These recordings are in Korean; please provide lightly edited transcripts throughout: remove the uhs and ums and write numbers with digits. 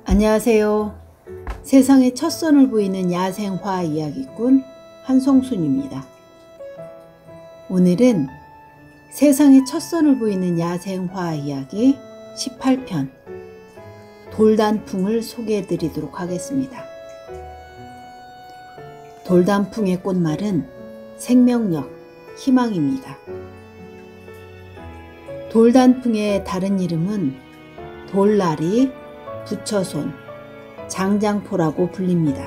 안녕하세요. 세상에 첫 선을 보이는 야생화 이야기꾼 한송순입니다. 오늘은 세상에 첫 선을 보이는 야생화 이야기 18편 돌단풍을 소개해 드리도록 하겠습니다. 돌단풍의 꽃말은 생명력, 희망입니다. 돌단풍의 다른 이름은 돌나리, 부처손, 장장포라고 불립니다.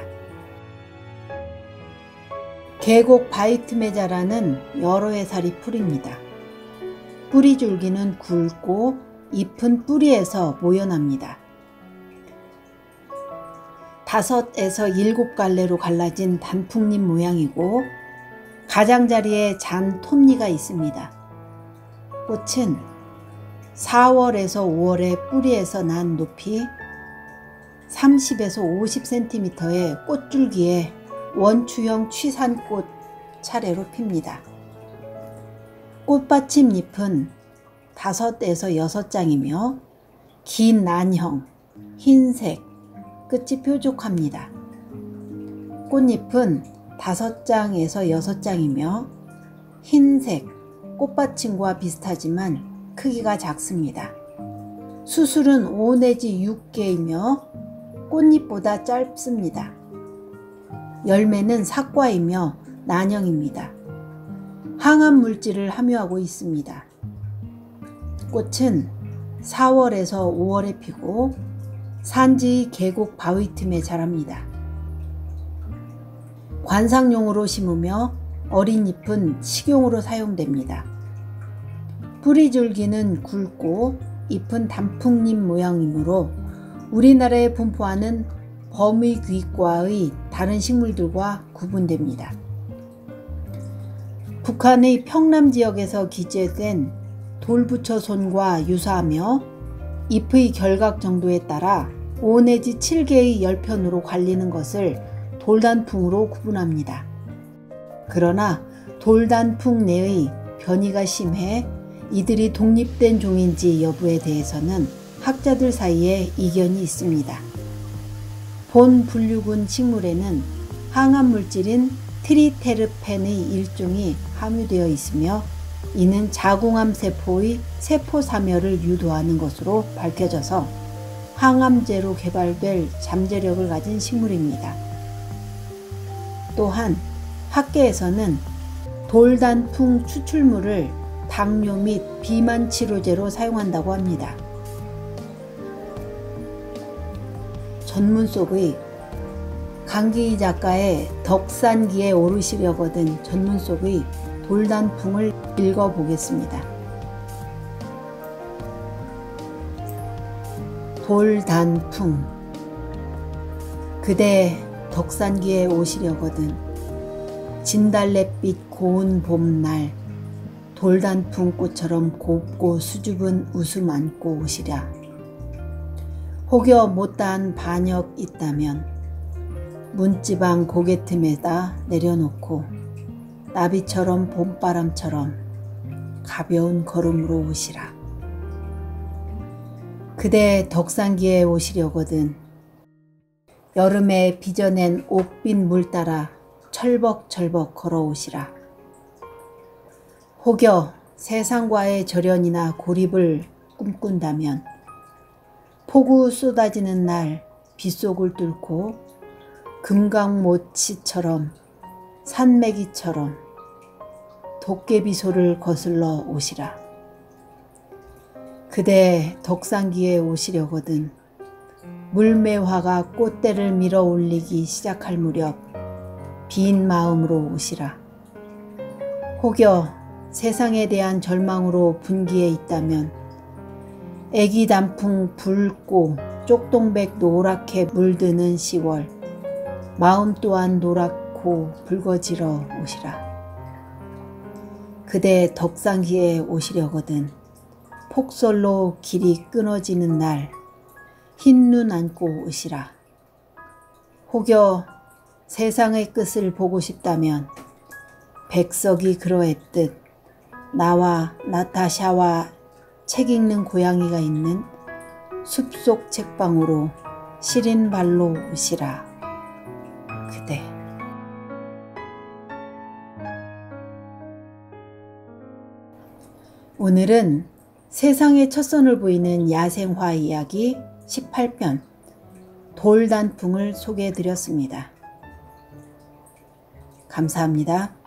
계곡 바위틈에 자라는 여러 해살이 풀입니다. 뿌리 줄기는 굵고 잎은 뿌리에서 모여납니다. 5에서 7갈래로 갈라진 단풍잎 모양이고 가장자리에 잔 톱니가 있습니다. 꽃은 4월에서 5월에 뿌리에서 난 높이 30에서 50cm의 꽃줄기에 원추형 취산꽃 차례로 핍니다. 꽃받침 잎은 5에서 6장이며 긴 난형, 흰색, 끝이 뾰족합니다. 꽃잎은 5장에서 6장이며 흰색, 꽃받침과 비슷하지만 크기가 작습니다. 수술은 5 내지 6개이며 꽃잎보다 짧습니다. 열매는 사과이며 난형입니다. 항암 물질을 함유하고 있습니다. 꽃은 4월에서 5월에 피고 산지 계곡 바위 틈에 자랍니다. 관상용으로 심으며 어린 잎은 식용으로 사용됩니다. 뿌리 줄기는 굵고 잎은 단풍잎 모양이므로 우리나라에 분포하는 범위귀과의 다른 식물들과 구분됩니다. 북한의 평남 지역에서 기재된 돌부처손과 유사하며 잎의 결각 정도에 따라 5 내지 7개의 열편으로 갈리는 것을 돌단풍으로 구분합니다. 그러나 돌단풍 내의 변이가 심해 이들이 독립된 종인지 여부에 대해서는 학자들 사이에 이견이 있습니다. 본 분류군 식물에는 항암 물질인 트리테르펜의 일종이 함유되어 있으며 이는 자궁암 세포의 세포 사멸을 유도하는 것으로 밝혀져서 항암제로 개발될 잠재력을 가진 식물입니다. 또한 학계에서는 돌단풍 추출물을 당뇨 및 비만 치료제로 사용한다고 합니다. 전문 속의 강기희 작가의 덕산기에 오르시려거든 전문 속의 돌단풍을 읽어보겠습니다. 돌단풍. 그대 덕산기에 오시려거든 진달래빛 고운 봄날 돌단풍 꽃처럼 곱고 수줍은 웃음 안고 오시랴. 혹여 못다한 반역 있다면 문지방 고개 틈에다 내려놓고 나비처럼 봄바람처럼 가벼운 걸음으로 오시라. 그대 덕산기에 오시려거든 여름에 빚어낸 옥빛 물 따라 철벅철벅 걸어오시라. 혹여 세상과의 절연이나 고립을 꿈꾼다면 폭우 쏟아지는 날 빗속을 뚫고 금강모치처럼 산매기처럼 도깨비소를 거슬러 오시라. 그대 덕산기에 오시려거든 물매화가 꽃대를 밀어 올리기 시작할 무렵 빈 마음으로 오시라. 혹여 세상에 대한 절망으로 분기에 있다면 애기 단풍 붉고 쪽동백 노랗게 물드는 10월 마음 또한 노랗고 붉어지러 오시라. 그대 덕산기에 오시려거든 폭설로 길이 끊어지는 날 흰눈 안고 오시라. 혹여 세상의 끝을 보고 싶다면 백석이 그러했듯 나와 나타샤와 책 읽는 고양이가 있는 숲속 책방으로 시린 발로 오시라 그대. 오늘은 세상의 첫선을 보이는 야생화 이야기 18편 돌단풍을 소개해 드렸습니다. 감사합니다.